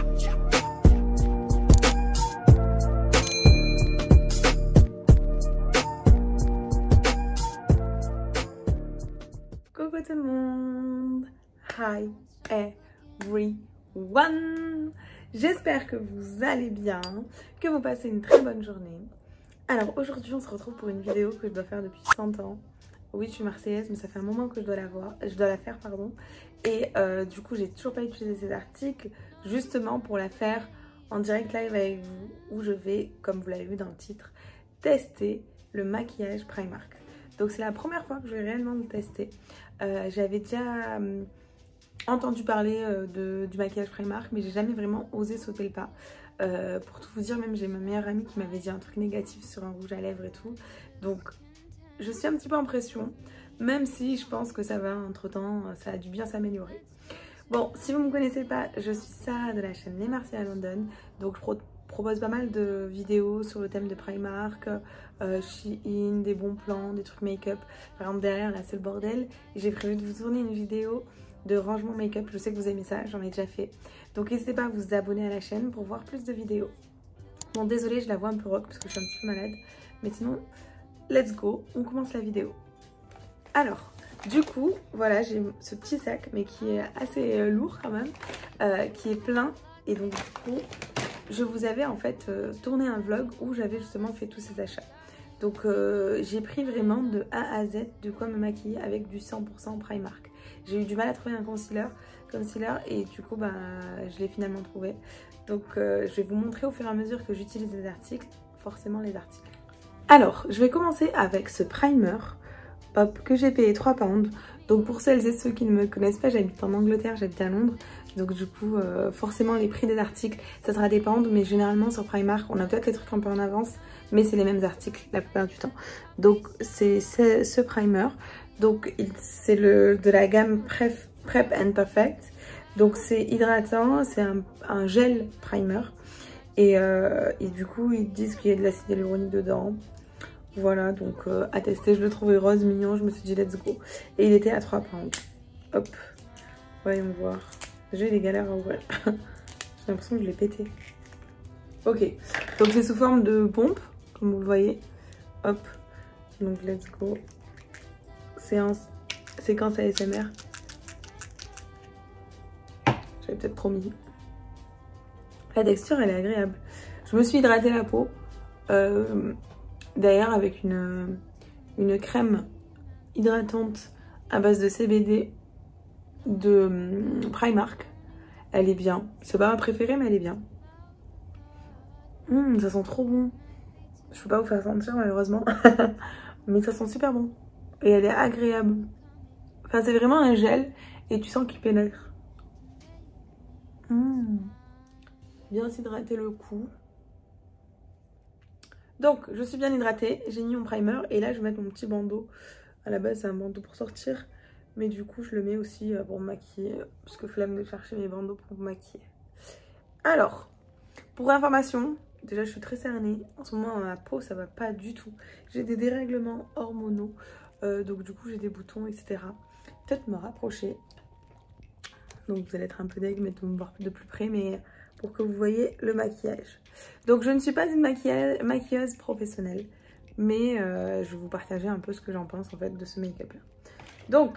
Coucou tout le monde! Hi everyone! J'espère que vous allez bien, que vous passez une très bonne journée. Alors aujourd'hui on se retrouve pour une vidéo que je dois faire depuis 100 ans. Oui, je suis marseillaise mais ça fait un moment que je dois la faire pardon. Et du coup j'ai toujours pas utilisé ces articles justement pour la faire en direct live avec vous, où je vais, comme vous l'avez vu dans le titre, tester le maquillage Primark. Donc c'est la première fois que je vais réellement le tester. J'avais déjà entendu parler du maquillage Primark, mais j'ai jamais vraiment osé sauter le pas. Pour tout vous dire, même j'ai ma meilleure amie qui m'avait dit un truc négatif sur un rouge à lèvres et tout. Donc je suis un petit peu en pression, même si je pense que ça va, entre temps, ça a dû bien s'améliorer. Bon, si vous ne me connaissez pas, je suis Sarah de la chaîne Les Marseillais à London. Donc je propose pas mal de vidéos sur le thème de Primark, Shein, des bons plans, des trucs make-up. Par exemple derrière là c'est le bordel. J'ai prévu de vous tourner une vidéo de rangement make-up. Je sais que vous aimez ça, j'en ai déjà fait. Donc n'hésitez pas à vous abonner à la chaîne pour voir plus de vidéos. Bon désolée, je la vois un peu rock parce que je suis un petit peu malade. Mais sinon, let's go, on commence la vidéo. Alors, du coup, voilà, j'ai ce petit sac, mais qui est assez lourd quand même, qui est plein. Et donc du coup, je vous avais en fait tourné un vlog où j'avais justement fait tous ces achats. Donc j'ai pris vraiment de A à Z de quoi me maquiller avec du 100% Primark. J'ai eu du mal à trouver un concealer et du coup bah, je l'ai finalement trouvé. Donc je vais vous montrer au fur et à mesure que j'utilise les articles, forcément les articles. Alors je vais commencer avec ce primer. Hop, que j'ai payé 3 pounds. Donc pour celles et ceux qui ne me connaissent pas, j'habite en Angleterre, j'habite à Londres. Donc du coup, forcément les prix des articles, ça sera des pounds. Mais généralement sur Primark, on a peut-être les trucs un peu en avance. Mais c'est les mêmes articles la plupart du temps. Donc c'est ce primer. Donc c'est de la gamme Prep and Perfect. Donc c'est hydratant, c'est un gel primer. Et du coup, ils disent qu'il y a de l'acide hyaluronique dedans. Voilà, donc à tester, je le trouvais rose, mignon, je me suis dit let's go. Et il était à 3 pounds. Hop, voyons voir. J'ai des galères à ouvrir. J'ai l'impression que je l'ai pété. Ok, donc c'est sous forme de pompe, comme vous le voyez. Hop, donc let's go. Séquence ASMR. J'avais peut-être trop mis. La texture, elle est agréable. Je me suis hydraté la peau. D'ailleurs avec une crème hydratante à base de CBD de Primark. Elle est bien. C'est pas ma préférée mais elle est bien. Ça sent trop bon. Je peux pas vous faire sentir malheureusement. Mais ça sent super bon. Et elle est agréable. Enfin c'est vraiment un gel et tu sens qu'il pénètre. Bien s'hydrater le cou. Donc, je suis bien hydratée, j'ai mis mon primer et là je vais mettre mon petit bandeau. À la base, c'est un bandeau pour sortir, mais du coup, je le mets aussi pour me maquiller, parce que flemme de chercher mes bandeaux pour me maquiller. Alors, pour information, déjà je suis très cernée. En ce moment, ma peau, ça va pas du tout. J'ai des dérèglements hormonaux, donc du coup, j'ai des boutons, etc. Peut-être me rapprocher. Donc, vous allez être un peu deg, mais de me voir de plus près, mais pour que vous voyez le maquillage. Donc je ne suis pas une maquilleuse professionnelle, mais je vais vous partager un peu ce que j'en pense en fait de ce make-up là. Donc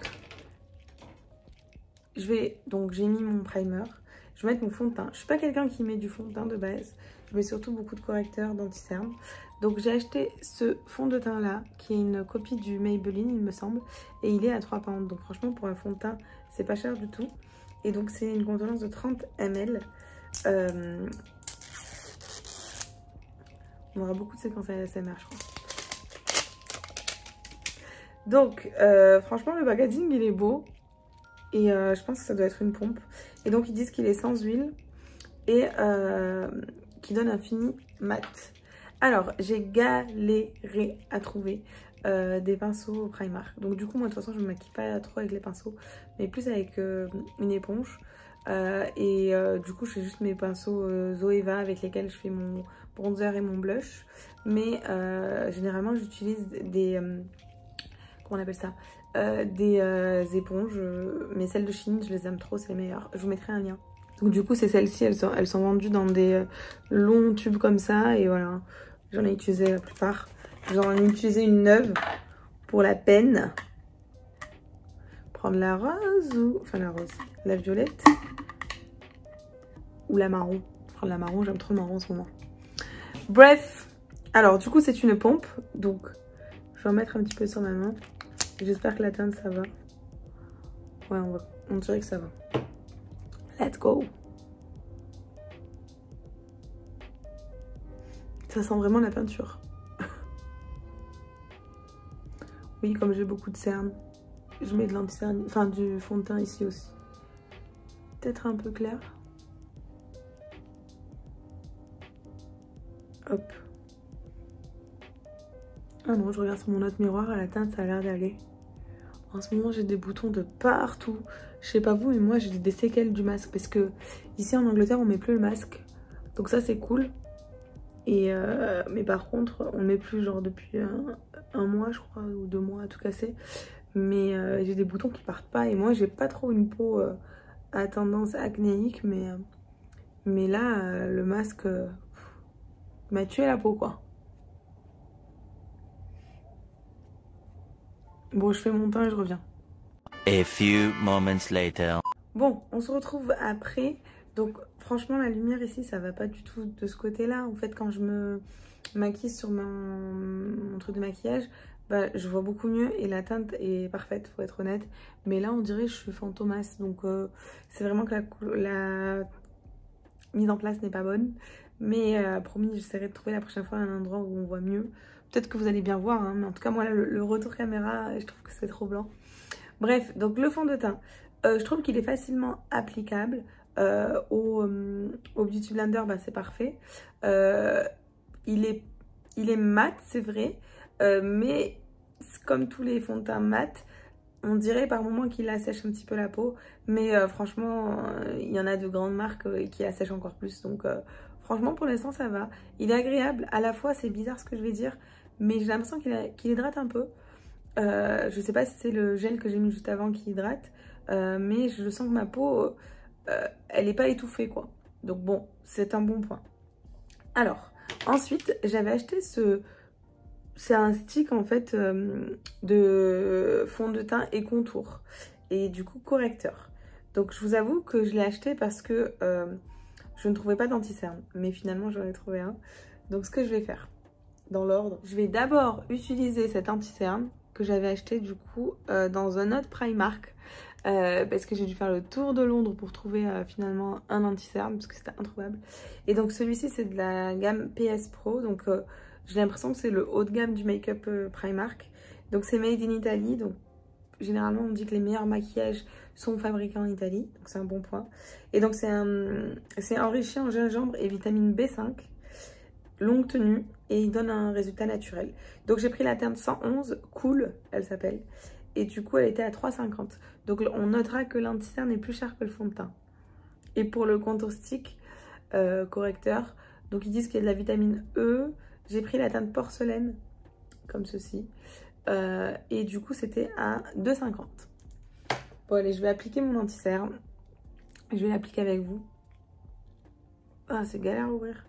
j'ai mis mon primer, je vais mettre mon fond de teint. Je suis pas quelqu'un qui met du fond de teint de base, je mets surtout beaucoup de correcteurs d'anti-cerne. Donc j'ai acheté ce fond de teint là, qui est une copie du Maybelline il me semble, et il est à 3 pounds. Donc franchement pour un fond de teint, c'est pas cher du tout. Et donc c'est une contenance de 30 ml. On aura beaucoup de séquences à ASMR je crois. Donc franchement le packaging il est beau. Et je pense que ça doit être une pompe. Et donc ils disent qu'il est sans huile. Et qui donne un fini mat. Alors j'ai galéré à trouver des pinceaux Primark. Donc du coup moi de toute façon je me maquille pas trop avec les pinceaux, mais plus avec une éponge. Du coup je fais juste mes pinceaux Zoeva avec lesquels je fais mon bronzer et mon blush. Mais généralement j'utilise des comment on appelle ça, des éponges, mais celles de Shein je les aime trop, c'est les meilleures. Je vous mettrai un lien. Donc du coup, c'est celles-ci, elles sont vendues dans des longs tubes comme ça. Et voilà, j'en ai utilisé la plupart. J'en ai utilisé une neuve pour la peine. Prendre la rose ou... Enfin la rose, la violette. Ou la marron. Prendre la marron, j'aime trop le marron en ce moment. Bref, alors du coup c'est une pompe. Donc je vais en mettre un petit peu sur ma main. J'espère que la teinte ça va. Ouais, on dirait que ça va. Let's go. Ça sent vraiment la peinture. Oui, comme j'ai beaucoup de cernes, je mets de l'anti-cerne, enfin du fond de teint ici aussi. Peut-être un peu clair. Hop. Ah non, je regarde sur mon autre miroir, à la teinte ça a l'air d'aller. En ce moment j'ai des boutons de partout. Je sais pas vous, mais moi j'ai des séquelles du masque. Parce que ici en Angleterre on met plus le masque. Donc ça c'est cool. Et mais par contre on met plus genre depuis un mois je crois, ou 2 mois à tout casser. Mais j'ai des boutons qui partent pas. Et moi j'ai pas trop une peau à tendance acnéique. Mais là le masque m'a tué la peau quoi. Bon, je fais mon teint et je reviens. A few moments later. Bon, on se retrouve après. Donc, franchement, la lumière ici, ça va pas du tout de ce côté-là. En fait, quand je me maquille sur mon truc de maquillage, bah, je vois beaucoup mieux et la teinte est parfaite, faut être honnête. Mais là, on dirait que je suis fantomas. Donc, c'est vraiment que la mise en place n'est pas bonne. Mais promis, j'essaierai de trouver la prochaine fois un endroit où on voit mieux. Peut-être que vous allez bien voir, hein, mais en tout cas, moi, là, le retour caméra, je trouve que c'est trop blanc. Bref, donc le fond de teint, je trouve qu'il est facilement applicable. Au Beauty Blender, bah, c'est parfait. Il est mat, c'est vrai, mais comme tous les fonds de teint mat, on dirait par moments qu'il assèche un petit peu la peau. Mais franchement, il y en a de grandes marques qui assèchent encore plus. Donc franchement, pour l'instant, ça va. Il est agréable. À la fois, c'est bizarre ce que je vais dire, mais j'ai l'impression qu'il hydrate un peu. Je sais pas si c'est le gel que j'ai mis juste avant qui hydrate, mais je sens que ma peau, elle n'est pas étouffée quoi. Donc bon, c'est un bon point. Alors, ensuite, j'avais acheté c'est un stick en fait de fond de teint et contour. Et du coup, correcteur. Donc je vous avoue que je l'ai acheté parce que je ne trouvais pas d'anti-cerne. Mais finalement, j'en ai trouvé un. Donc ce que je vais faire, dans l'ordre, je vais d'abord utiliser cet anti-cerne que j'avais acheté du coup dans un autre Primark parce que j'ai dû faire le tour de Londres pour trouver finalement un anti-cerne parce que c'était introuvable. Et donc celui-ci c'est de la gamme PS Pro, donc j'ai l'impression que c'est le haut de gamme du make-up Primark. Donc c'est made in Italy, donc généralement on dit que les meilleurs maquillages sont fabriqués en Italie, donc c'est un bon point. Et donc c'est enrichi en gingembre et vitamine B5, longue tenue, et il donne un résultat naturel. Donc j'ai pris la teinte 111 Cool, elle s'appelle, et du coup elle était à 3,50. Donc on notera que l'anti-cerne est plus cher que le fond de teint. Et pour le contour stick correcteur, donc ils disent qu'il y a de la vitamine E. J'ai pris la teinte porcelaine comme ceci, et du coup c'était à 2,50. Bon allez, je vais appliquer mon anti-cerne. Je vais l'appliquer avec vous. Ah, c'est galère à ouvrir.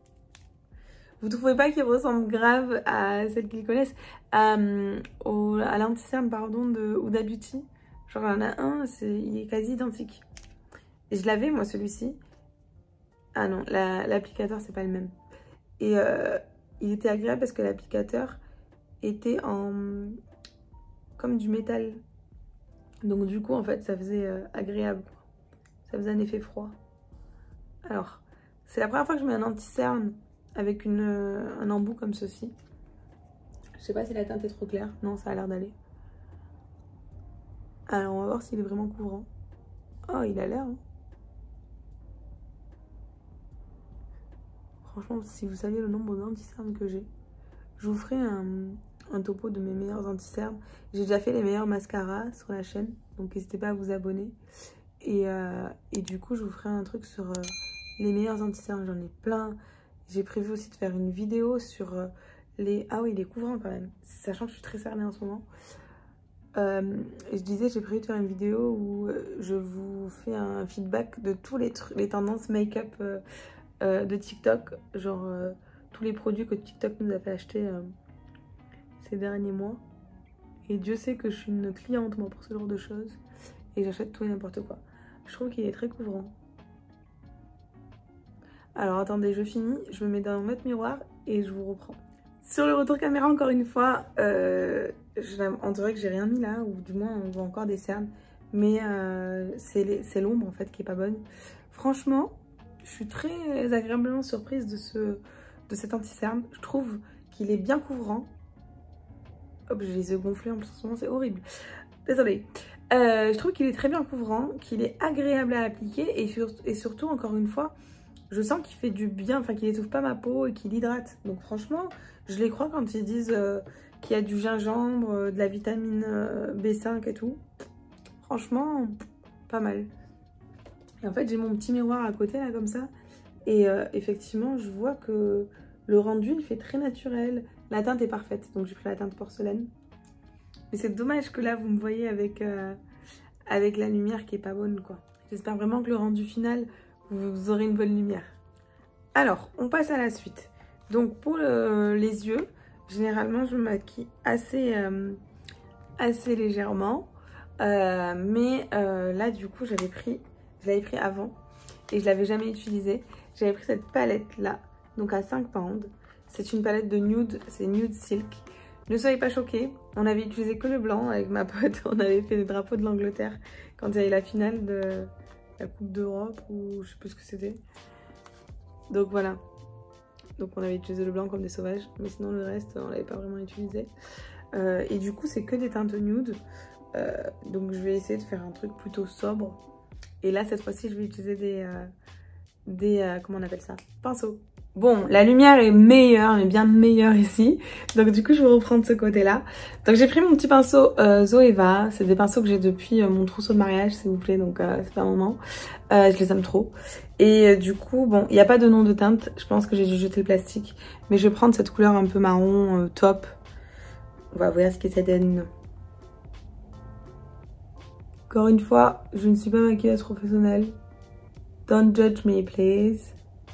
Vous trouvez pas qu'il ressemble grave à celle qu'ils connaissent, à l'anti-cerne pardon de Huda Beauty? Genre il y en a un, il est quasi identique. Et je l'avais moi celui-ci. Ah non, l'applicateur c'est pas le même. Et il était agréable parce que l'applicateur était en comme du métal. Donc du coup en fait ça faisait agréable. Ça faisait un effet froid. Alors, c'est la première fois que je mets un anti-cerne avec un embout comme ceci. Je sais pas si la teinte est trop claire. Non, ça a l'air d'aller. Alors, on va voir s'il est vraiment couvrant. Oh, il a l'air. Hein. Franchement, si vous saviez le nombre d'anti-cernes que j'ai, je vous ferai un topo de mes meilleurs anti-cernes. J'ai déjà fait les meilleurs mascaras sur la chaîne, donc n'hésitez pas à vous abonner. Et du coup, je vous ferai un truc sur les meilleurs anti-cernes. J'en ai plein. J'ai prévu aussi de faire une vidéo sur les... Ah oui, les couvrants quand même. Sachant que je suis très cernée en ce moment. Je disais, j'ai prévu de faire une vidéo où je vous fais un feedback de tous les tendances make-up de TikTok. Genre tous les produits que TikTok nous a fait acheter ces derniers mois. Et Dieu sait que je suis une cliente moi pour ce genre de choses. Et j'achète tout et n'importe quoi. Je trouve qu'il est très couvrant. Alors attendez, je finis, je me mets dans notre miroir et je vous reprends. Sur le retour caméra, encore une fois, on dirait que j'ai rien mis là, ou du moins on voit encore des cernes. Mais c'est l'ombre en fait qui est pas bonne. Franchement, je suis très agréablement surprise de cet anti-cerne. Je trouve qu'il est bien couvrant. Hop, j'ai les yeux gonflés en plus en ce moment, c'est horrible. Désolée. Je trouve qu'il est très bien couvrant, qu'il est agréable à appliquer et surtout, encore une fois, je sens qu'il fait du bien, enfin qu'il étouffe pas ma peau et qu'il hydrate. Donc franchement, je les crois quand ils disent qu'il y a du gingembre, de la vitamine B5 et tout. Franchement, pas mal. Et en fait, j'ai mon petit miroir à côté là comme ça. Et effectivement, je vois que le rendu, il fait très naturel. La teinte est parfaite, donc j'ai pris la teinte porcelaine. Mais c'est dommage que là, vous me voyez avec la lumière qui est pas bonne, quoi. J'espère vraiment que le rendu final, vous aurez une bonne lumière. Alors, on passe à la suite. Donc, pour les yeux, généralement, je me maquille assez légèrement. Mais là, du coup, je l'avais pris avant et je l'avais jamais utilisé. J'avais pris cette palette-là, donc à 5 pounds. C'est une palette de nude, c'est Nude Silk. Ne soyez pas choqués, on avait utilisé que le blanc avec ma pote. On avait fait des drapeaux de l'Angleterre quand il y avait la finale de la Coupe d'Europe ou je sais plus ce que c'était. Donc voilà. Donc on avait utilisé le blanc comme des sauvages, mais sinon le reste on l'avait pas vraiment utilisé. Et du coup c'est que des teintes nude. Donc je vais essayer de faire un truc plutôt sobre. Et là cette fois-ci je vais utiliser des comment on appelle ça, pinceaux. Bon, la lumière est meilleure, mais bien meilleure ici. Donc du coup, je vais reprendre ce côté-là. Donc j'ai pris mon petit pinceau Zoeva. C'est des pinceaux que j'ai depuis mon trousseau de mariage, s'il vous plaît. Donc c'est pas un moment. Je les aime trop. Et du coup, bon, il n'y a pas de nom de teinte. Je pense que j'ai dû jeter le plastique. Mais je vais prendre cette couleur un peu marron, top. On va voir ce que ça donne. Encore une fois, je ne suis pas maquilleuse professionnelle. Don't judge me, please.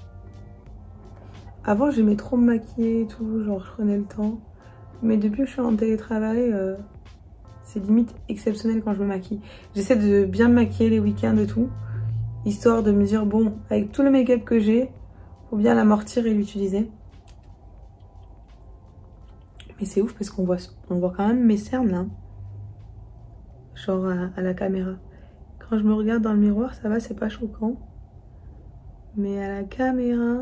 Avant, j'aimais trop me maquiller et tout, genre je prenais le temps. Mais depuis que je suis en télétravail, c'est limite exceptionnel quand je me maquille. J'essaie de bien me maquiller les week-ends et tout, histoire de me dire, bon, avec tout le make-up que j'ai, faut bien l'amortir et l'utiliser. Mais c'est ouf parce qu'on voit quand même mes cernes là. Genre à la caméra. Quand je me regarde dans le miroir, ça va, c'est pas choquant. Mais à la caméra...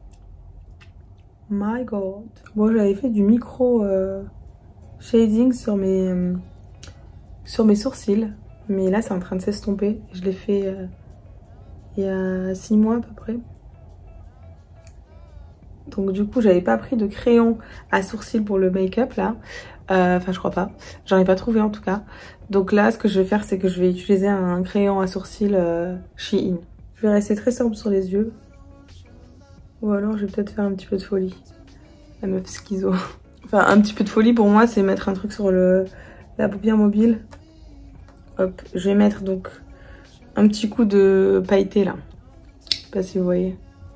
My God. Bon, j'avais fait du micro shading sur mes sourcils. Mais là, c'est en train de s'estomper. Je l'ai fait il y a 6 mois à peu près. Donc du coup, j'avais pas pris de crayon à sourcils pour le make-up là. Enfin, je crois pas. J'en ai pas trouvé en tout cas. Donc là, ce que je vais faire, c'est que je vais utiliser un crayon à sourcils Shein. Je vais rester très sobre sur les yeux. Ou alors je vais peut-être faire un petit peu de folie. La meuf schizo. Enfin un petit peu de folie pour moi c'est mettre un truc sur la paupière mobile. Hop, je vais mettre donc un petit coup de pailleté là. Je sais pas si vous voyez.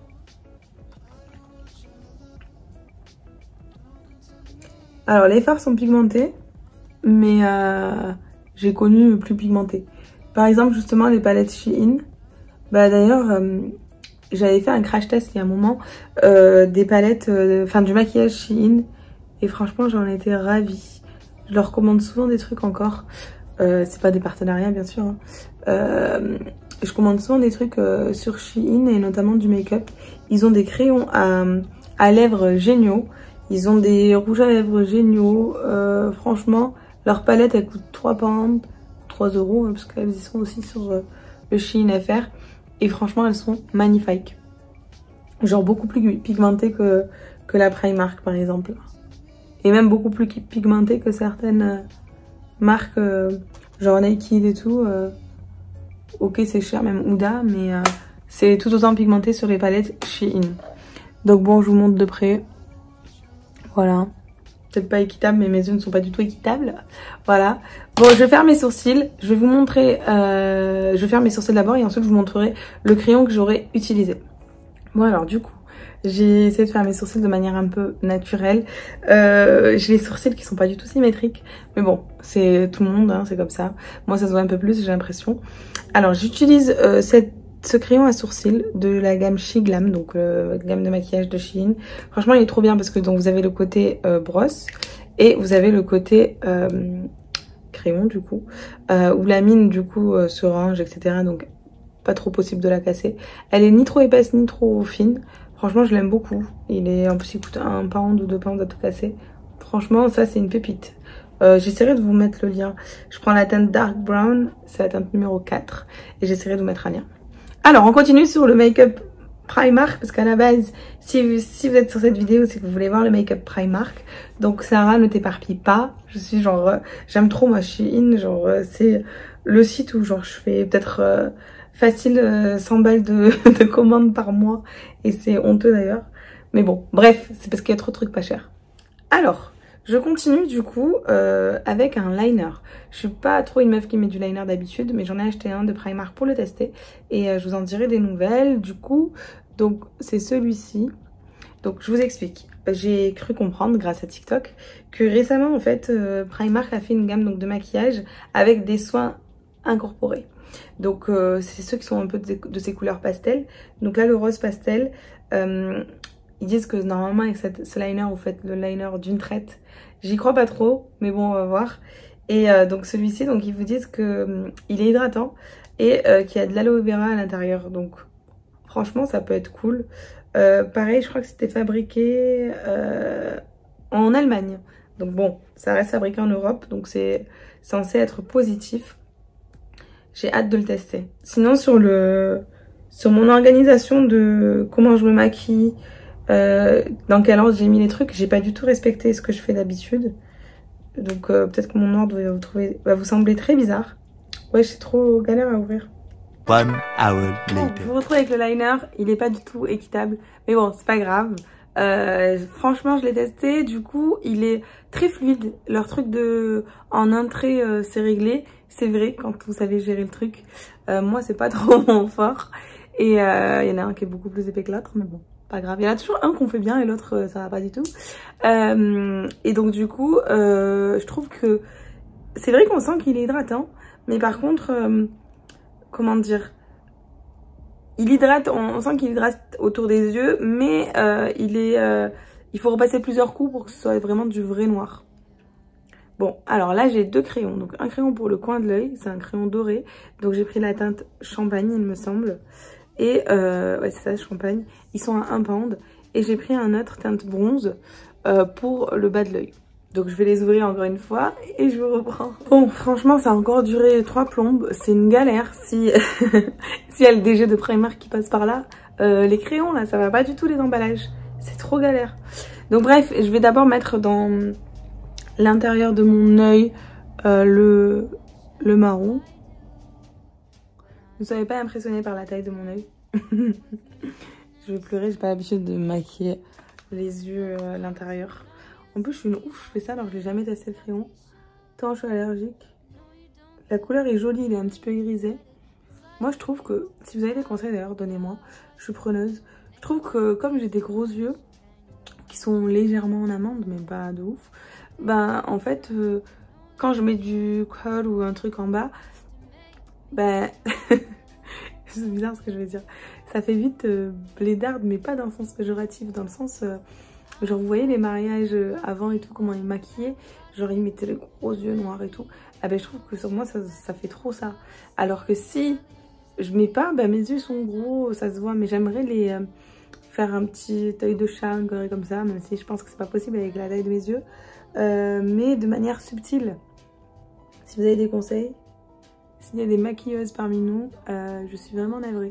Alors les fards sont pigmentés. Mais j'ai connu plus pigmentés. Par exemple justement les palettes Shein. Bah d'ailleurs... j'avais fait un crash test il y a un moment des palettes, enfin du maquillage Shein et franchement j'en étais ravie. Je leur recommande souvent des trucs encore, c'est pas des partenariats bien sûr. Hein. Je commande souvent des trucs sur Shein et notamment du make-up. Ils ont des crayons à lèvres géniaux, ils ont des rouges à lèvres géniaux. Franchement leur palette elle coûte 3 pounds, 3 €, hein, parce qu'elles y sont aussi sur le Shein FR. Et franchement, elles sont magnifiques. Genre beaucoup plus pigmentées que la Primark, par exemple. Et même beaucoup plus pigmentées que certaines marques, genre Naked et tout. Ok, c'est cher, même Huda, mais c'est tout autant pigmenté sur les palettes Shein. Donc bon, je vous montre de près. Voilà. peut-être pas équitable, mais mes yeux ne sont pas du tout équitables. Voilà. Bon, je vais faire mes sourcils. Je vais vous montrer... je vais faire mes sourcils d'abord et ensuite je vous montrerai le crayon que j'aurai utilisé. Bon, alors du coup, j'ai essayé de faire mes sourcils de manière un peu naturelle. J'ai les sourcils qui sont pas du tout symétriques. Mais bon, c'est tout le monde, hein, c'est comme ça. Moi, ça se voit un peu plus, j'ai l'impression. Alors, j'utilise ce crayon à sourcils de la gamme She Glam, donc gamme de maquillage de Shein. Franchement, il est trop bien parce que donc vous avez le côté brosse et vous avez le côté crayon du coup, où la mine du coup se range, etc. Donc pas trop possible de la casser. Elle est ni trop épaisse ni trop fine. Franchement, je l'aime beaucoup. En plus, il coûte 1 pound ou 2 pounds à tout casser. Franchement, ça c'est une pépite. J'essaierai de vous mettre le lien. Je prends la teinte Dark Brown, c'est la teinte numéro 4 et j'essaierai de vous mettre un lien. Alors, on continue sur le make-up Primark, parce qu'à la base, si vous êtes sur cette vidéo, c'est que vous voulez voir le make-up Primark. Donc, Sarah, ne t'éparpille pas. Je suis genre, j'aime trop moi Shein, genre, c'est le site où genre je fais peut-être facile 100 balles de commandes par mois. Et c'est honteux d'ailleurs. Mais bon, bref, c'est parce qu'il y a trop de trucs pas chers. Alors... je continue du coup avec un liner. Je suis pas trop une meuf qui met du liner d'habitude, mais j'en ai acheté un de Primark pour le tester. Et je vous en dirai des nouvelles du coup. Donc c'est celui-ci. Donc je vous explique. J'ai cru comprendre grâce à TikTok que récemment en fait Primark a fait une gamme donc, de maquillage avec des soins incorporés. Donc c'est ceux qui sont un peu de ces couleurs pastel. Donc là le rose pastel... ils disent que normalement avec ce liner, vous faites le liner d'une traite. J'y crois pas trop, mais bon, on va voir. Et donc celui-ci, donc ils vous disent que il est hydratant et qu'il y a de l'aloe vera à l'intérieur. Donc franchement, ça peut être cool. Pareil, je crois que c'était fabriqué en Allemagne. Donc bon, ça reste fabriqué en Europe, donc c'est censé être positif. J'ai hâte de le tester. Sinon, sur mon organisation de comment je me maquille, dans quel ordre j'ai mis les trucs, j'ai pas du tout respecté ce que je fais d'habitude. Donc peut-être que mon ordre va vous sembler très bizarre. Ouais, c'est trop galère à ouvrir. 1 hour later. Je vous retrouve avec le liner, il est pas du tout équitable, mais bon, c'est pas grave. Franchement, je l'ai testé, du coup, il est très fluide. Leur truc en un trait, c'est réglé. C'est vrai, quand vous savez gérer le truc. Moi, c'est pas trop mon fort. Et il y en a un qui est beaucoup plus épais que l'autre, mais bon. Pas grave, il y en a toujours un qu'on fait bien et l'autre ça va pas du tout. Et donc du coup, je trouve que c'est vrai qu'on sent qu'il est hydratant, mais par contre, comment dire, il hydrate, on sent qu'il hydrate autour des yeux, mais il faut repasser plusieurs coups pour que ce soit vraiment du vrai noir. Bon, alors là j'ai 2 crayons, donc un crayon pour le coin de l'œil, c'est un crayon doré, donc j'ai pris la teinte champagne il me semble. Et ouais c'est ça, champagne, ils sont à 1 pound. Et j'ai pris un autre teinte bronze pour le bas de l'œil. Donc je vais les ouvrir encore une fois et je vous reprends. Bon, franchement ça a encore duré 3 plombes, c'est une galère si s'il y a le DG de Primark qui passe par là. Les crayons là, ça va pas du tout les emballages, c'est trop galère. Donc bref, je vais d'abord mettre dans l'intérieur de mon œil le marron. Ne soyez pas impressionnés par la taille de mon œil. Je vais pleurer, j'ai pas l'habitude de maquiller les yeux à l'intérieur. En plus, je suis une ouf, je fais ça alors que j'ai jamais testé le crayon. Tant je suis allergique. La couleur est jolie, il est un petit peu irisé. Moi, je trouve que, si vous avez des conseils d'ailleurs, donnez-moi. Je suis preneuse. Je trouve que comme j'ai des gros yeux, qui sont légèrement en amande, mais pas de ouf, ben en fait, quand je mets du col ou un truc en bas, ben, c'est bizarre ce que je vais dire. Ça fait vite blédarde, mais pas dans le sens péjoratif, dans le sens, genre vous voyez les mariages avant et tout, comment ils maquillaient, genre ils mettaient les gros yeux noirs et tout. Ah ben je trouve que sur moi ça fait trop ça. Alors que si je mets pas, ben mes yeux sont gros, ça se voit, mais j'aimerais les faire un petit œil de chat, un gorille comme ça, même si je pense que c'est pas possible avec la taille de mes yeux, mais de manière subtile. Si vous avez des conseils, s'il y a des maquilleuses parmi nous, je suis vraiment navrée.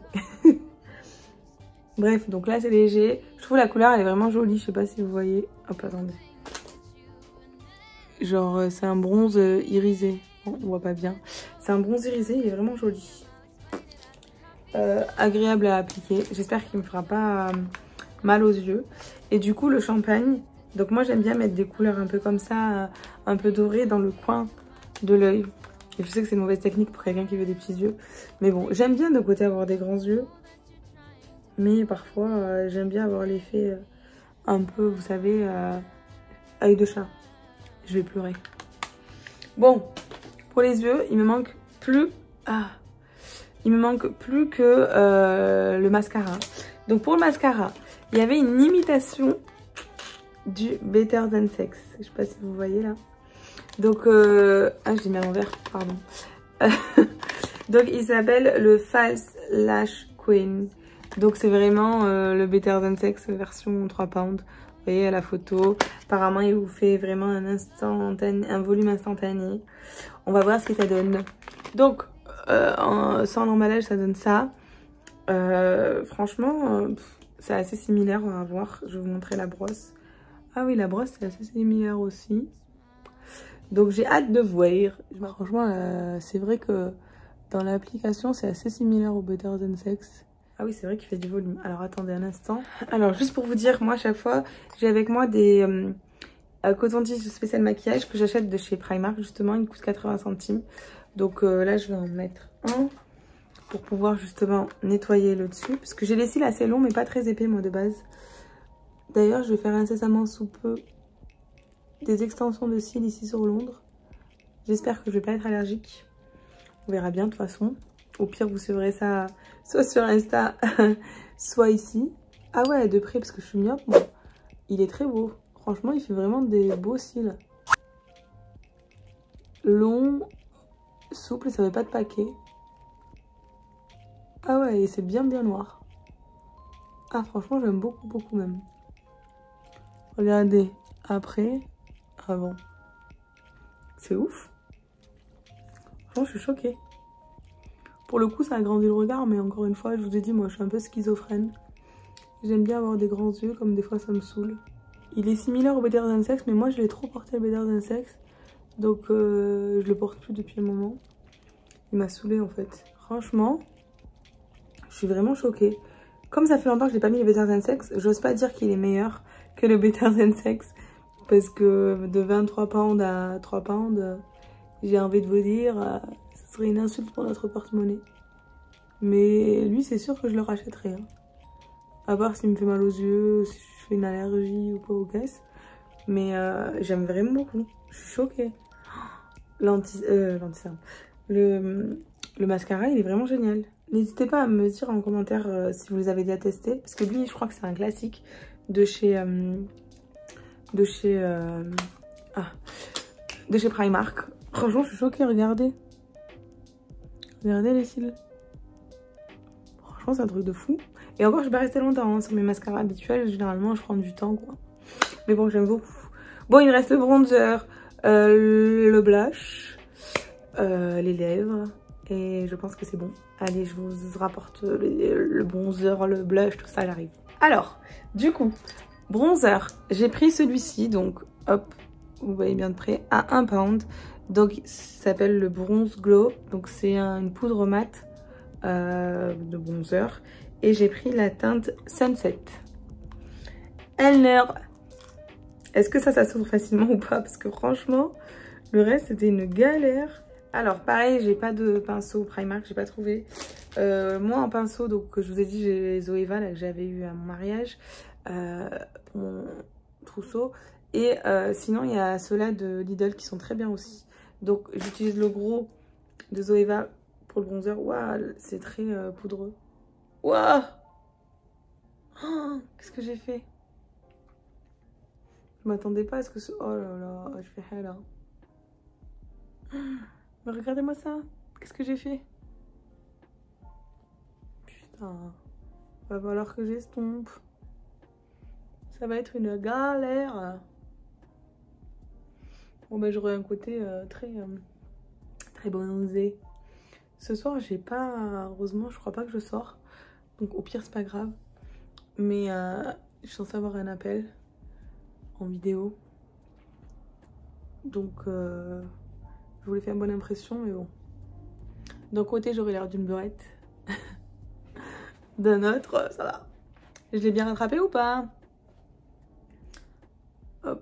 Bref, donc là c'est léger. Je trouve la couleur elle est vraiment jolie, je sais pas si vous voyez. Hop, attendez. Genre c'est un bronze irisé. Bon, on voit pas bien. C'est un bronze irisé, il est vraiment joli. Agréable à appliquer. J'espère qu'il me fera pas mal aux yeux. Et du coup le champagne, Donc moi j'aime bien mettre des couleurs un peu comme ça, un peu dorées dans le coin de l'œil. Et je sais que c'est une mauvaise technique pour quelqu'un qui veut des petits yeux. Mais bon, j'aime bien de côté avoir des grands yeux. Mais parfois j'aime bien avoir l'effet un peu, vous savez, œil de chat. Je vais pleurer. Bon, pour les yeux, il me manque plus... il me manque plus que le mascara. Donc pour le mascara, il y avait une imitation du Better Than Sex. Je sais pas si vous voyez là. Donc, je l'ai mis à l'envers, pardon. Donc il s'appelle le False Lash Queen. Donc c'est vraiment le Better Than Sex version 3 pounds. Vous voyez à la photo. Apparemment il vous fait vraiment un volume instantané. On va voir ce que ça donne. Donc sans l'emballage ça donne ça. Franchement c'est assez similaire, on va voir. Je vais vous montrer la brosse. Ah oui, la brosse c'est assez similaire aussi. Donc j'ai hâte de voir. Franchement c'est vrai que dans l'application c'est assez similaire au Better Than Sex. Ah oui, c'est vrai qu'il fait du volume. Alors attendez un instant. Alors juste pour vous dire, moi à chaque fois j'ai avec moi des cotons-tiges spécial maquillage que j'achète de chez Primark justement. Ils coûtent 80 centimes. Donc là je vais en mettre un pour pouvoir justement nettoyer le dessus. Parce que j'ai les cils assez longs mais pas très épais moi de base. D'ailleurs je vais faire incessamment sous peu des extensions de cils ici sur Londres. J'espère que je vais pas être allergique. On verra bien de toute façon. Au pire vous suivrez ça soit sur Insta soit ici. Ah ouais, de près parce que je suis myope moi. Il est très beau. Franchement il fait vraiment des beaux cils. Long, souple, ça fait pas de paquet. Ah ouais, et c'est bien noir. Ah franchement j'aime beaucoup même. Regardez, après, avant. C'est ouf. Franchement je suis choquée. Pour le coup ça agrandit le regard, mais encore une fois je vous ai dit moi je suis un peu schizophrène. J'aime bien avoir des grands yeux, comme des fois ça me saoule. Il est similaire au Better Than Sex, mais moi je l'ai trop porté le Better Than Sex. Donc je le porte plus depuis un moment. Il m'a saoulée en fait. Franchement, je suis vraiment choquée. Comme ça fait longtemps que je n'ai pas mis le Better Than Sex, j'ose pas dire qu'il est meilleur que le Better Than Sex. Parce que de 23 pounds à 3 pounds, j'ai envie de vous dire, ce serait une insulte pour notre porte-monnaie. Mais lui c'est sûr que je le rachèterai. Hein. À part s'il me fait mal aux yeux, si je fais une allergie ou quoi au caisse. Mais j'aime vraiment beaucoup. Je suis choquée. Le mascara, il est vraiment génial. N'hésitez pas à me dire en commentaire si vous les avez déjà testés. Parce que lui, je crois que c'est un classique de chez Primark. Franchement, je suis choquée, regardez. Regardez les cils. Franchement, c'est un truc de fou. Et encore, je vais pas rester longtemps hein, sur mes mascaras habituels. Généralement, je prends du temps, quoi. Mais bon, j'aime beaucoup. Bon, il me reste le bronzer, le blush, les lèvres. Et je pense que c'est bon. Allez, je vous rapporte le bronzer, le blush, tout ça, j'arrive. Alors, du coup, bronzer. J'ai pris celui-ci, donc, hop, vous voyez bien de près, à 1 pound. Donc, ça s'appelle le Bronze Glow. Donc, c'est une poudre mate de bronzer. Et j'ai pris la teinte Sunset. Alors, est-ce que ça s'ouvre facilement ou pas? Parce que franchement, le reste, c'était une galère. Alors, pareil, j'ai pas de pinceau Primark, j'ai pas trouvé. Moi, en pinceau, donc, je vous ai dit, j'ai les Zoeva là, que j'avais eu à mon mariage. Pour mon trousseau. Et sinon, il y a ceux-là de Lidl qui sont très bien aussi. Donc, j'utilise le gros de Zoeva pour le bronzer. Waouh, c'est très poudreux. Waouh, oh, qu'est-ce que j'ai fait? Je m'attendais pas à ce que ce... Oh là là, je fais là. Mais regardez-moi ça. Qu'est-ce que j'ai fait? Putain. Va falloir que j'estompe. Ça va être une galère. Bon bah j'aurai un côté très bronzé. Ce soir j'ai pas... Heureusement je crois pas que je sors. Donc au pire c'est pas grave. Mais je suis censée avoir un appel en vidéo. Donc je voulais faire une bonne impression mais bon. D'un côté j'aurais l'air d'une beurette. D'un autre ça va. Je l'ai bien rattrapé ou pas? Hop.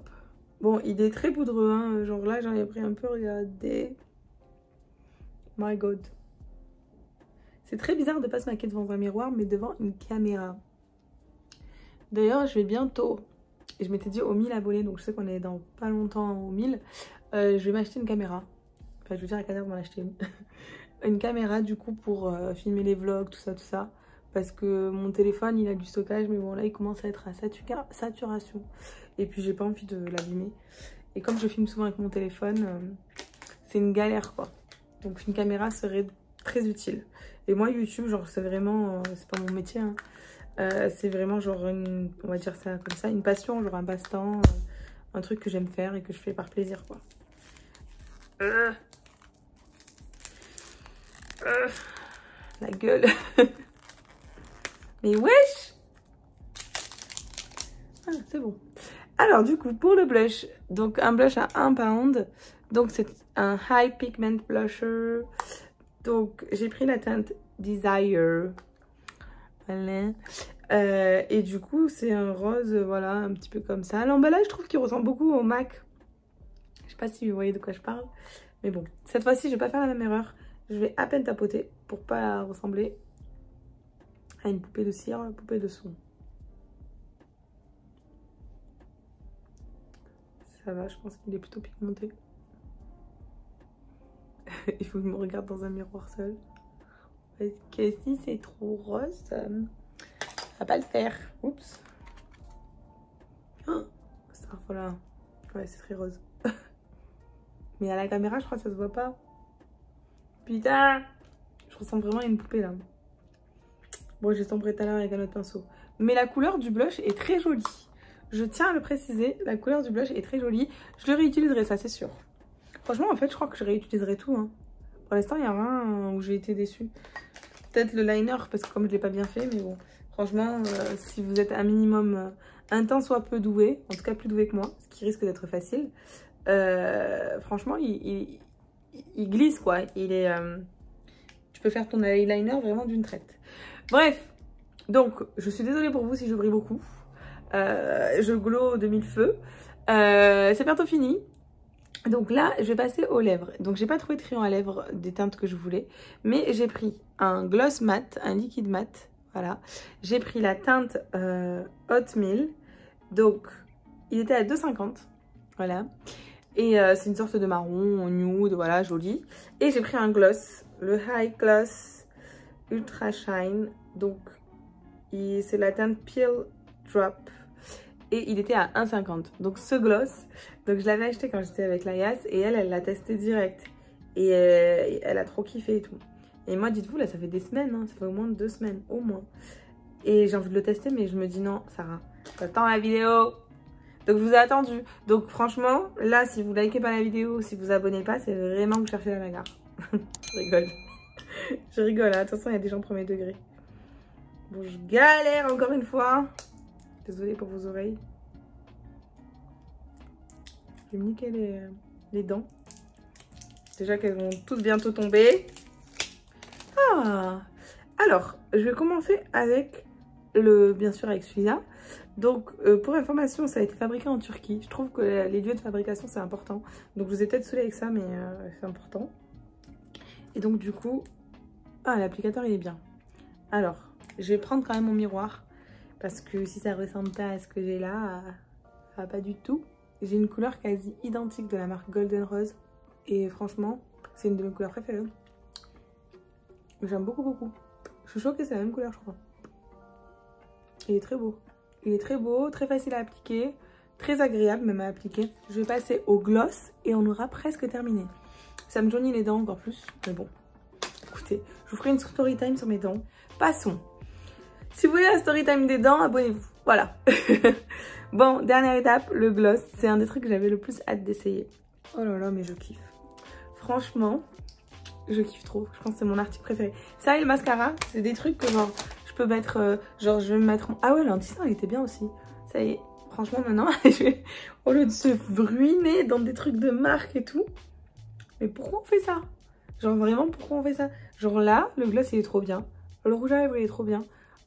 Bon, il est très poudreux, hein. Genre là, j'en ai pris un peu, regardez. My God. C'est très bizarre de pas se maquiller devant un miroir, mais devant une caméra. D'ailleurs, je vais bientôt, et je m'étais dit aux 1000 abonnés, donc je sais qu'on est dans pas longtemps aux 1000, je vais m'acheter une caméra. Enfin, je veux dire à Kader m'en acheter une. Une caméra du coup pour filmer les vlogs, tout ça. Parce que mon téléphone, il a du stockage, mais bon là, il commence à être à saturation. Et puis, j'ai pas envie de l'abîmer. Et comme je filme souvent avec mon téléphone, c'est une galère quoi. Donc, une caméra serait très utile. Et moi, YouTube, genre, c'est vraiment, c'est pas mon métier, hein. C'est vraiment genre une, on va dire ça comme ça, une passion, genre un passe-temps, un truc que j'aime faire et que je fais par plaisir quoi. La gueule. Mais wesh. Ah, c'est bon. Alors du coup, pour le blush, donc un blush à 1 pound. Donc c'est un High Pigment Blusher. Donc j'ai pris la teinte Desire. Voilà. Et du coup, c'est un rose, voilà, un petit peu comme ça. L'emballage, je trouve qu'il ressemble beaucoup au MAC. Je sais pas si vous voyez de quoi je parle. Mais bon, cette fois-ci, je vais pas faire la même erreur. Je vais à peine tapoter pour pas ressembler à une poupée de cire, une poupée de son. Ça va, je pense qu'il est plutôt pigmenté. Il faut que je me regarde dans un miroir seul. Parce que si c'est trop rose, ça va pas le faire. Oups. Oh, ça, voilà. Ouais, c'est très rose. Mais à la caméra, je crois que ça se voit pas. Putain, je ressemble vraiment à une poupée là. Bon, j'ai sombré tout à l'heure avec un autre pinceau. Mais la couleur du blush est très jolie. Je tiens à le préciser, la couleur du blush est très jolie. Je le réutiliserai, ça c'est sûr. Franchement, en fait, je crois que je réutiliserai tout. Hein. Pour l'instant, il n'y a rien où j'ai été déçue. Peut-être le liner, parce que comme je ne l'ai pas bien fait, mais bon. Franchement, si vous êtes un minimum un tant soit peu doué, en tout cas plus doué que moi, ce qui risque d'être facile, franchement, il glisse quoi. Il est, tu peux faire ton eyeliner vraiment d'une traite. Bref, donc je suis désolée pour vous si je brille beaucoup. Je glow de mille feux. C'est bientôt fini. Donc là, je vais passer aux lèvres. Donc j'ai pas trouvé de crayon à lèvres des teintes que je voulais. Mais j'ai pris un gloss mat, un liquide mat. Voilà. J'ai pris la teinte Hot Meal. Donc il était à 2,50. Voilà. Et c'est une sorte de marron, nude, voilà, joli. Et j'ai pris un gloss, le High Gloss Ultra Shine. Donc, c'est la teinte Peel Drop. Et il était à 1,50. Donc, ce gloss, donc je l'avais acheté quand j'étais avec Layas. Et elle l'a testé direct. Et elle a trop kiffé et tout. Et moi, dites-vous, là, ça fait des semaines. Hein, ça fait au moins 2 semaines, au moins. Et j'ai envie de le tester, mais je me dis non, Sarah, t'attends la vidéo. Donc je vous ai attendu. Donc franchement, là, si vous likez pas la vidéo, si vous abonnez pas, c'est vraiment que vous cherchez la bagarre. Je rigole. Je rigole, hein. De toute façon, il y a des gens premier degré. Bon, je galère encore une fois. Désolée pour vos oreilles. Je vais me niquer les dents. Déjà qu'elles vont toutes bientôt tomber. Ah! Alors, je vais commencer avec bien sûr avec celui-là. Donc, pour information, ça a été fabriqué en Turquie. Je trouve que les lieux de fabrication, c'est important. Donc, je vous ai peut-être saoulé avec ça, mais c'est important. Et donc, du coup... Ah, l'applicateur, il est bien. Alors, je vais prendre quand même mon miroir. Parce que si ça ressemble pas à ce que j'ai là, ça va pas du tout. J'ai une couleur quasi identique de la marque Golden Rose. Et franchement, c'est une de mes couleurs préférées. J'aime beaucoup, beaucoup. Je suis choquée, c'est la même couleur, je crois. Il est très beau. Il est très beau, très facile à appliquer, très agréable même à appliquer. Je vais passer au gloss et on aura presque terminé. Ça me jaunit les dents encore plus, mais bon. Écoutez, je vous ferai une story time sur mes dents. Passons. Si vous voulez la story time des dents, abonnez-vous. Voilà. Bon, dernière étape, le gloss. C'est un des trucs que j'avais le plus hâte d'essayer. Oh là là, mais je kiffe. Franchement, je kiffe trop. Je pense que c'est mon article préféré. Ça et le mascara, c'est des trucs que genre... Je peux mettre, genre je vais me mettre... Ah ouais, l'anti-teint, il était bien aussi. Ça y est, franchement maintenant, au lieu de se ruiner dans des trucs de marque et tout. Mais pourquoi on fait ça? Genre vraiment, pourquoi on fait ça? Genre là, le gloss, il est trop bien. Le rouge à lèvres, il est trop bien.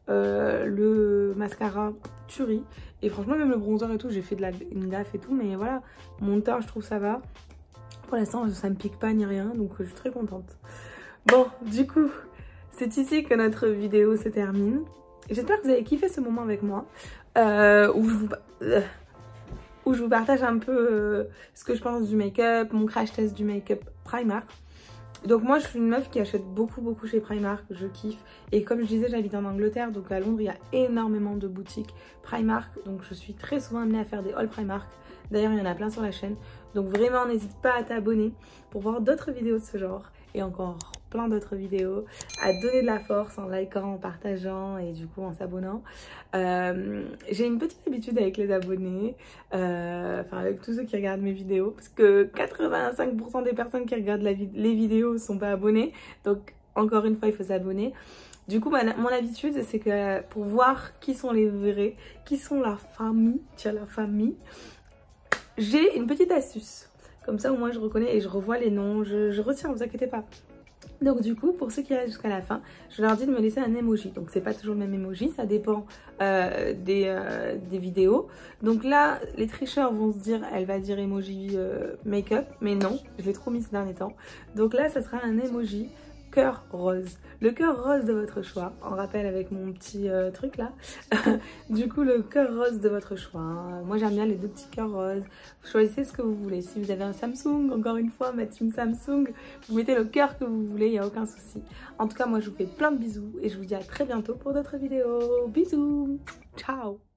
le mascara tuerie. Et franchement même le bronzer et tout, j'ai fait une gaffe et tout, mais voilà, mon teint je trouve ça va. Pour l'instant ça me pique pas ni rien, donc je suis très contente. Bon, du coup, c'est ici que notre vidéo se termine. J'espère que vous avez kiffé ce moment avec moi, où je vous partage un peu ce que je pense du make-up, mon crash test du make-up Primark. Donc moi je suis une meuf qui achète beaucoup chez Primark, je kiffe. Et comme je disais, j'habite en Angleterre, donc à Londres il y a énormément de boutiques Primark. Donc je suis très souvent amenée à faire des hauls Primark. D'ailleurs il y en a plein sur la chaîne. Donc vraiment n'hésite pas à t'abonner pour voir d'autres vidéos de ce genre. Et encore plein d'autres vidéos, à donner de la force en likant, en partageant et du coup en s'abonnant. J'ai une petite habitude avec les abonnés, enfin avec tous ceux qui regardent mes vidéos, parce que 85% des personnes qui regardent les vidéos sont pas abonnées, donc encore une fois il faut s'abonner. Du coup mon habitude c'est que pour voir qui sont les vrais, qui sont la famille, j'ai une petite astuce. Comme ça au moins je reconnais et je revois les noms, je retiens, ne vous inquiétez pas. Donc du coup, pour ceux qui restent jusqu'à la fin, je leur dis de me laisser un emoji. Donc c'est pas toujours le même emoji, ça dépend des vidéos. Donc là, les tricheurs vont se dire, elle va dire emoji make-up. Mais non, je l'ai trop mis ces derniers temps. Donc là, ça sera un emoji cœur rose. Le cœur rose de votre choix, en rappel avec mon petit truc là. Du coup, le cœur rose de votre choix. Hein. Moi, j'aime bien les deux petits cœurs roses. Choisissez ce que vous voulez. Si vous avez un Samsung, encore une fois, ma team Samsung, vous mettez le cœur que vous voulez, il n'y a aucun souci. En tout cas, moi, je vous fais plein de bisous et je vous dis à très bientôt pour d'autres vidéos. Bisous, ciao.